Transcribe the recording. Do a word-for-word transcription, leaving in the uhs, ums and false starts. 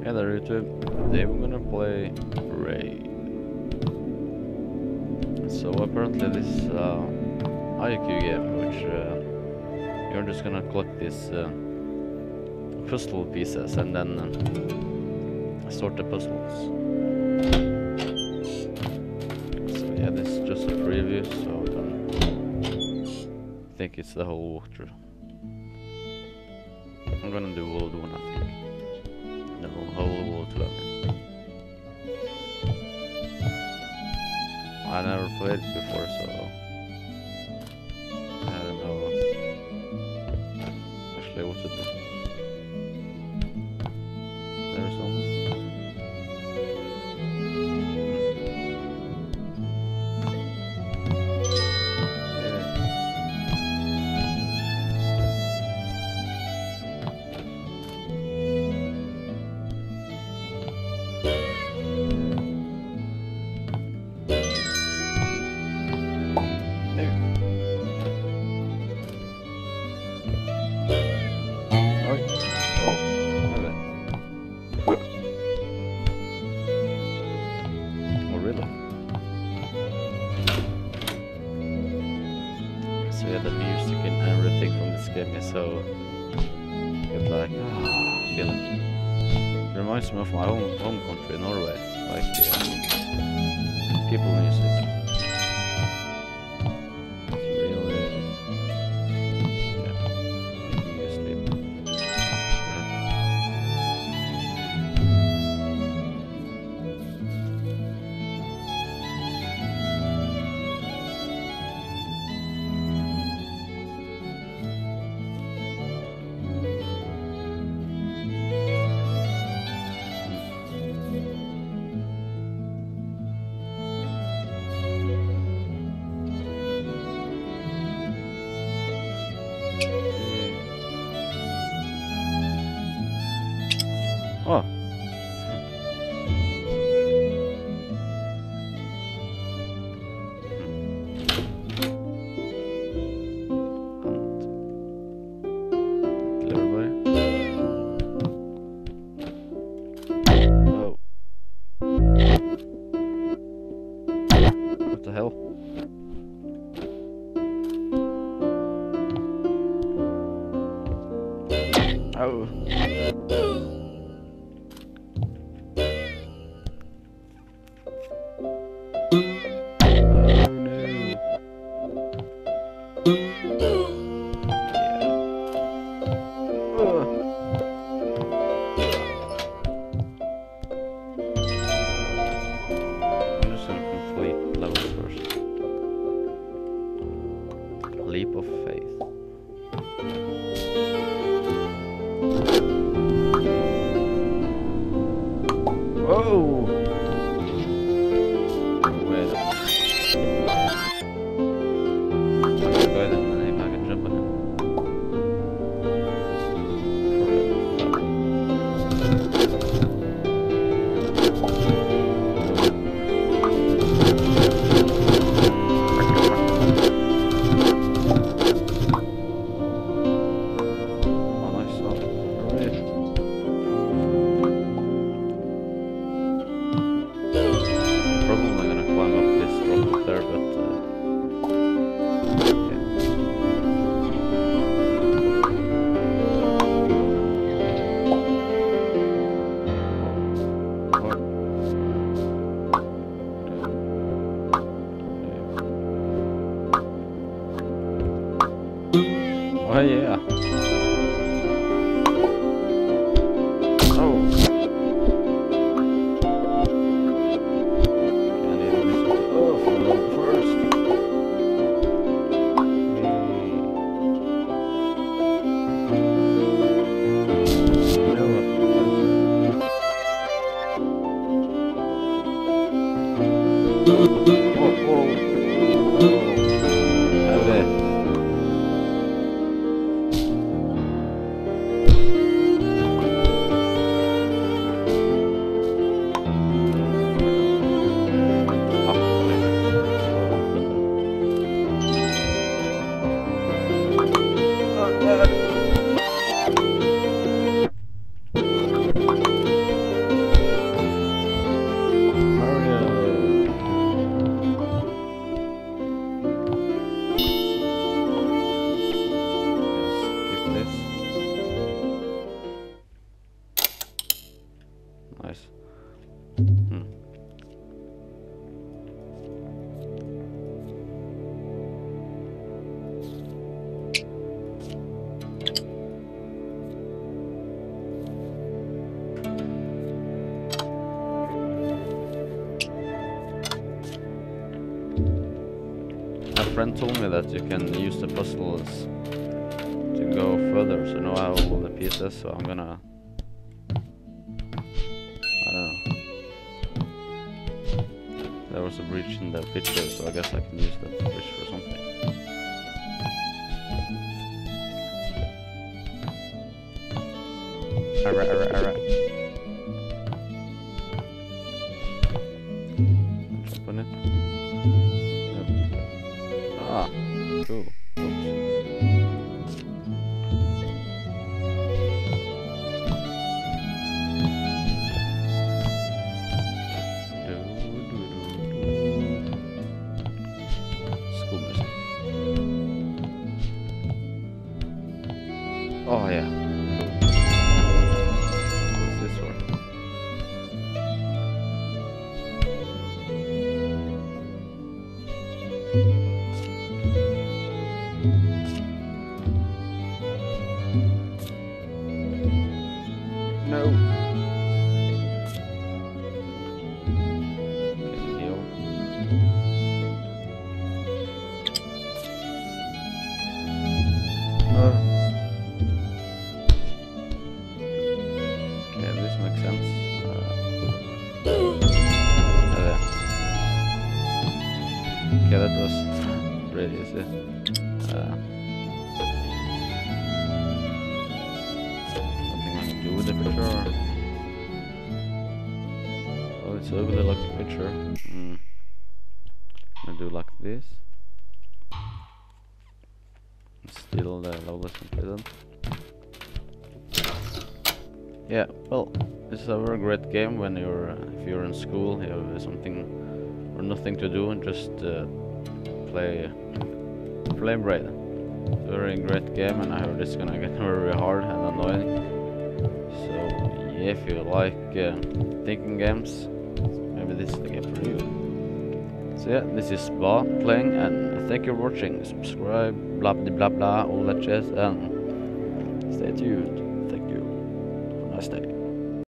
Hey there YouTube, today we're gonna play Braid. So apparently this is uh, I Q game, which uh, you're just gonna collect these uh, puzzle pieces and then uh, sort the puzzles. So yeah, this is just a preview, so I don't think it's the whole walkthrough. I'm gonna do World One, I think. No, whole World Two, I mean. I never played it before, so I don't know actually what to do. There's some. So yeah, the music and everything from this game is so good, like ah, feeling. It reminds me of my own home country, Norway, like the uh, people music. It's really, yeah, making you sleep. Oh. Oh. What the hell? Oh. Leap of faith. Whoa! Wait. I'm gonna go ahead and then I can jump on it. Oh yeah. Oh. Can't even miss it. Oh, from the first. Oh, oh. Oh. friend told me that you can use the puzzles to go further, so now I have all the pieces, so I'm gonna... I don't know. There was a breach in the picture, so I guess I can use that breach for something. Alright, alright, alright. Open it. Yep. Ah, cool. Oops. School music. Oh yeah. What's this one? No. Can heal. No. Okay, this makes sense. Uh, oh, there. Okay, that was pretty easy. Uh, something I can do with the picture. Oh, it's overly like the picture. Mm. I'm gonna do like this. Still the lowest completed. Yeah, well, this is a very great game when you're, uh, if you're in school, you have something or nothing to do, and just uh, play, play Braid. It's a very great game, and I heard it's gonna get very hard and annoying. So yeah, if you like uh, thinking games, maybe this is the game for you. So yeah, this is Spa playing, and thank you for watching. Subscribe, blah blah blah blah, all that jazz, and stay tuned. Thank you. Have a nice day.